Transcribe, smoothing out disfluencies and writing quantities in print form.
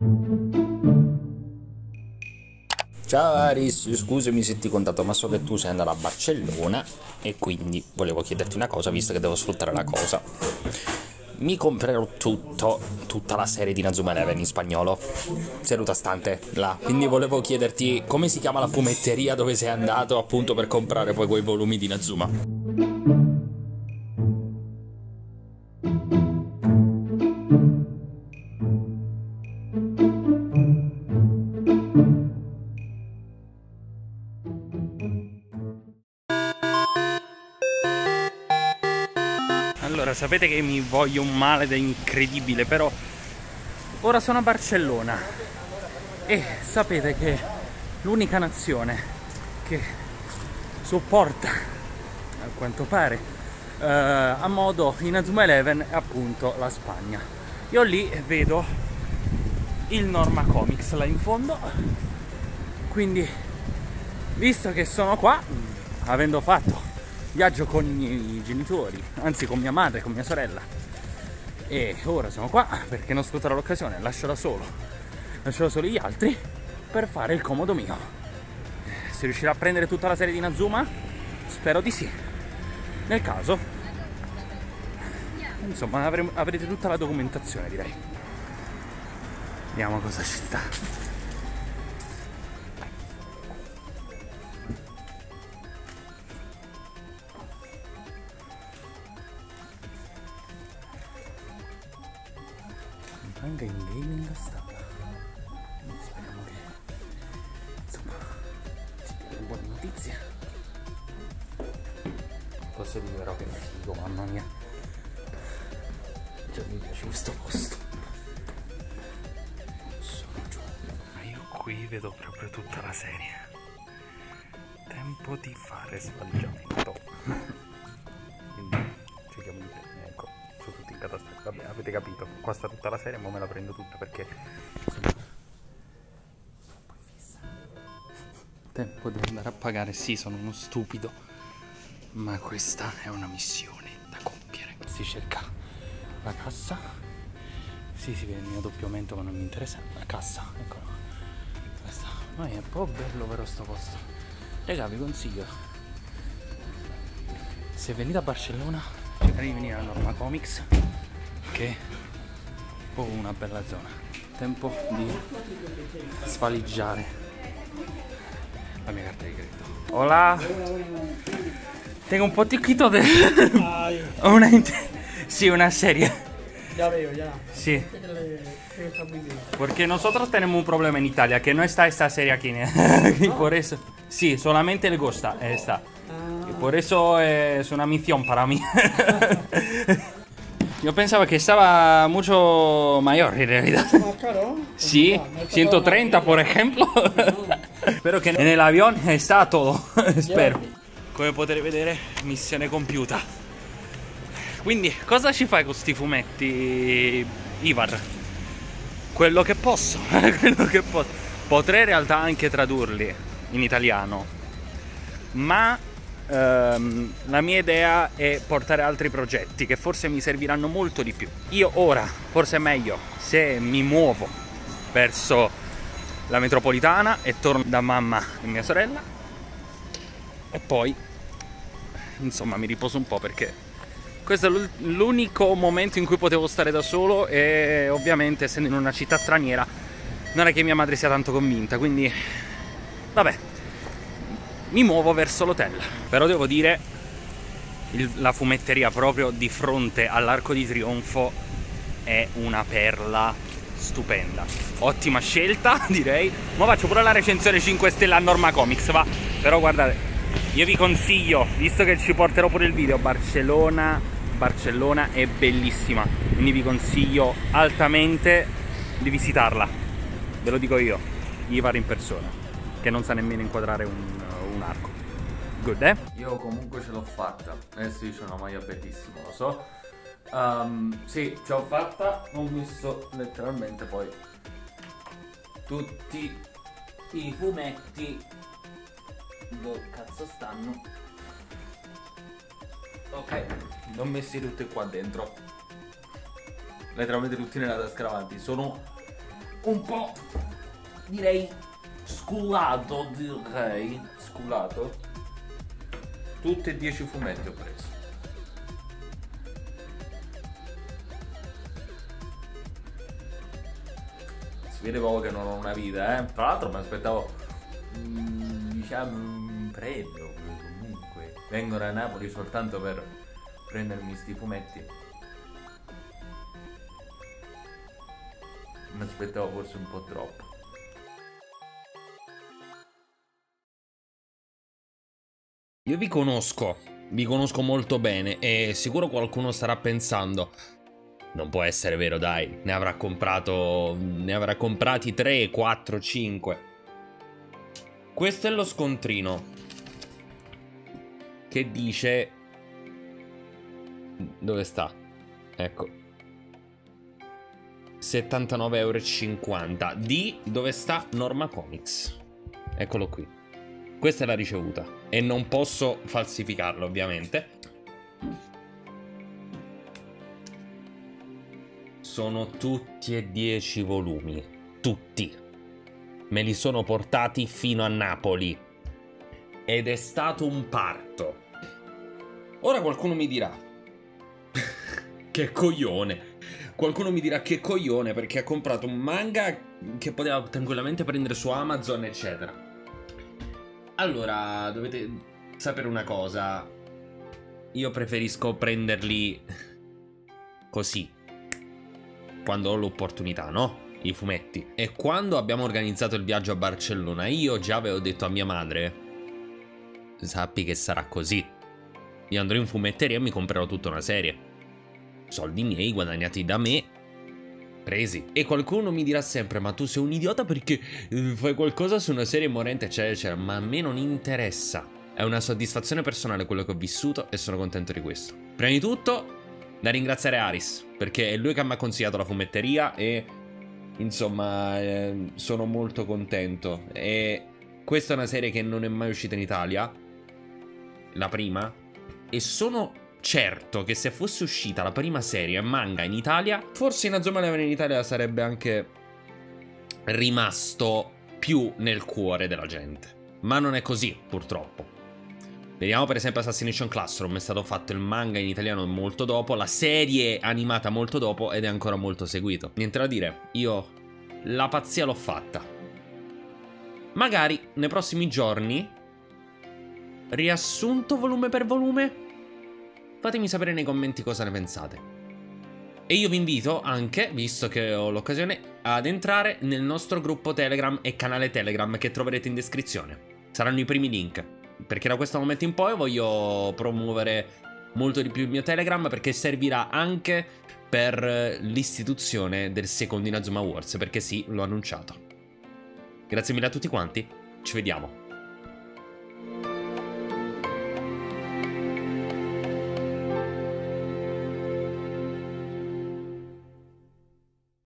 Ciao Aris, scusami se ti contatto, ma so che tu sei andato a Barcellona e quindi volevo chiederti una cosa, visto che devo sfruttare la cosa. Mi comprerò tutta la serie di Inazuma Eleven in spagnolo, seduta stante, là. Quindi volevo chiederti come si chiama la fumetteria dove sei andato appunto per comprare poi quei volumi di Inazuma. Allora, sapete che mi voglio un male da incredibile, però ora sono a Barcellona e sapete che l'unica nazione che sopporta, a quanto pare, a modo Inazuma Eleven è appunto la Spagna. Io lì vedo il Norma Comics là in fondo, quindi visto che sono qua, avendo fatto viaggio con i miei genitori, anzi con mia madre, con mia sorella, e ora siamo qua perché non sfrutterò l'occasione, lascerò solo gli altri per fare il comodo mio. Se riuscirò a prendere tutta la serie di Inazuma, spero di sì. Nel caso, insomma, avrete tutta la documentazione, direi. Vediamo cosa ci sta. Anche in gaming sta. Speriamo che insomma ci dia delle buone notizie. Posso dire però che figo, mamma mia. Già mi piace questo posto. Sono giù. Ma io qui vedo proprio tutta la serie. Tempo di fare sbaggiamento. Quindi cerchiamo di ecco. Su tutti i catastri. Vabbè, avete capito, qua sta tutta la serie, ma me la prendo tutta perché insomma, poi fissa. Tempo di andare a pagare. Sì, sono uno stupido, ma questa è una missione da compiere. Si cerca la cassa. Sì, si vede il mio doppio aumento, ma non mi interessa. La cassa, eccola. Questa. Ma è un po' bello però sto posto. Raga, vi consiglio, se venite a Barcellona, cercate di venire a Norma Comics, che è una bella zona. Tempo di svaligiare la mia carta di credito. Hola, tengo un poquito de sí, una serie. Ya veo, ya. Sí, Que está muy bien. porque nosotros tenemos un problema en Italia, que no está esta serie aquí. Y por eso, sí, solamente el Costa está. Y por eso es una misión para mí. Yo pensaba que estaba mucho mayor en realidad. ¿Más caro? Sí, No está 130 por ejemplo. Spero che nell'avion sta todo. Spero. Come potete vedere, missione compiuta. Quindi, cosa ci fai con sti fumetti, Ivar? Quello che posso. Quello che posso. Potrei in realtà anche tradurli in italiano, ma la mia idea è portare altri progetti che forse mi serviranno molto di più. Io ora, forse è meglio se mi muovo verso la metropolitana e torno da mamma e mia sorella, e poi insomma mi riposo un po', perché questo è l'unico momento in cui potevo stare da solo, e ovviamente essendo in una città straniera non è che mia madre sia tanto convinta, quindi vabbè, mi muovo verso l'hotel. Però devo dire, la fumetteria proprio di fronte all'Arco di Trionfo è una perla stupenda. Ottima scelta, direi. Ma faccio pure la recensione 5 stelle a Norma Comics, va. Però guardate, io vi consiglio, visto che ci porterò pure il video, Barcellona è bellissima, quindi vi consiglio altamente di visitarla. Ve lo dico io, Ivar in persona, che non sa nemmeno inquadrare un arco. Good, eh? Io comunque ce l'ho fatta. Eh sì, c'è una maglia bellissima, lo so. Sì, ce l'ho fatta. Ho messo letteralmente poi tutti i fumetti. Dove cazzo stanno? Ok, li ho messi tutti qua dentro. Letteralmente tutti nella tasca davanti. Sono un po', direi, scullato, direi. Scullato. Tutti e 10 fumetti ho preso. Si vede proprio che non ho una vita, eh. Tra l'altro mi aspettavo, diciamo, un premio. Comunque vengono a Napoli soltanto per prendermi sti fumetti. Mi aspettavo forse un po' troppo. Io vi conosco molto bene e sicuro qualcuno starà pensando: non può essere vero, dai, ne avrà comprati 3, 4, 5. Questo è lo scontrino che dice... Dove sta? Ecco, 79,50 € di... Dove sta? Norma Comics. Eccolo qui. Questa è la ricevuta e non posso falsificarlo, ovviamente. Sono tutti e 10 volumi. Tutti. Me li sono portati fino a Napoli. Ed è stato un parto. Ora qualcuno mi dirà: che coglione. Qualcuno mi dirà che coglione perché ha comprato un manga che poteva tranquillamente prendere su Amazon, eccetera. Allora, dovete sapere una cosa. Io preferisco prenderli così, quando ho l'opportunità, no? I fumetti. E quando abbiamo organizzato il viaggio a Barcellona, io già avevo detto a mia madre: sappi che sarà così. Io andrò in fumetteria e mi comprerò tutta una serie. Soldi miei guadagnati da me, presi. E qualcuno mi dirà sempre: ma tu sei un idiota perché fai qualcosa su una serie morente, eccetera, eccetera. Ma a me non interessa. È una soddisfazione personale quello che ho vissuto e sono contento di questo. Prima di tutto da ringraziare Aris, perché è lui che mi ha consigliato la fumetteria e insomma sono molto contento. E questa è una serie che non è mai uscita in Italia, la prima, e sono certo che se fosse uscita la prima serie manga in Italia, forse Inazuma Eleven in Italia sarebbe anche rimasto più nel cuore della gente. Ma non è così, purtroppo. Vediamo per esempio Assassination Classroom, è stato fatto il manga in italiano molto dopo, la serie animata molto dopo ed è ancora molto seguito. Niente da dire, io la pazzia l'ho fatta. Magari nei prossimi giorni, riassunto volume per volume, fatemi sapere nei commenti cosa ne pensate. E io vi invito anche, visto che ho l'occasione, ad entrare nel nostro gruppo Telegram e canale Telegram che troverete in descrizione. Saranno i primi link, perché da questo momento in poi voglio promuovere molto di più il mio Telegram, perché servirà anche per l'istituzione del secondo Inazuma Awards, perché sì, l'ho annunciato. Grazie mille a tutti quanti, ci vediamo.